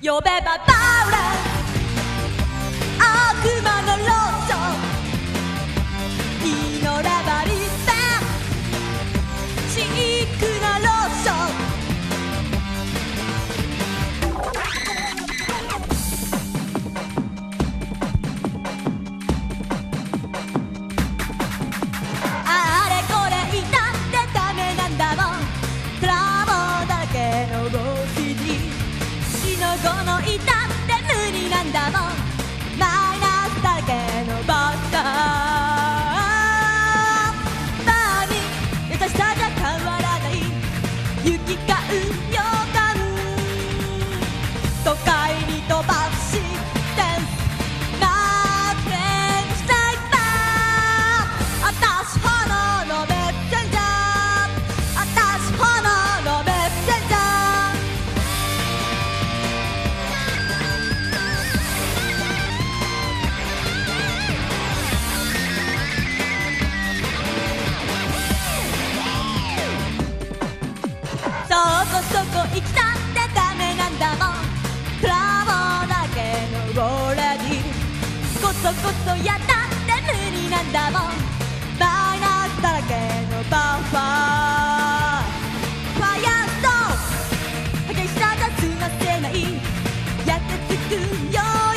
呼べばバウレ悪魔のローション祈ればリスペシークなローションあれこれ言ったってダメなんだもんトラボだらけの動きに死の後のいたって無理なんだもんマイナスだらけのバスターバーに優しさじゃ変わらない行き交う予感都会に飛ばしてマーケンスタイパーあたし炎のメッセンジャーあたし炎のメッセンジャーそこそこ生きたってダメなんだもんプラモだけのゴーレディコソコソやったって無理なんだもんマイナスだらけのバッファーファイアーストーン激しさじゃ済ませない焼けつく要因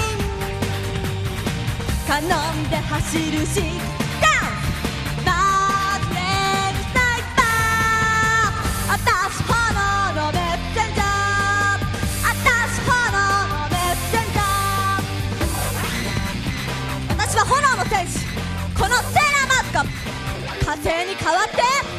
カノンで走るしダウンマークレームスナイパーあたし炎のメッセンジャーあたし炎のメッセンジャー私は炎の戦士このセーラーマスカ火星に変わって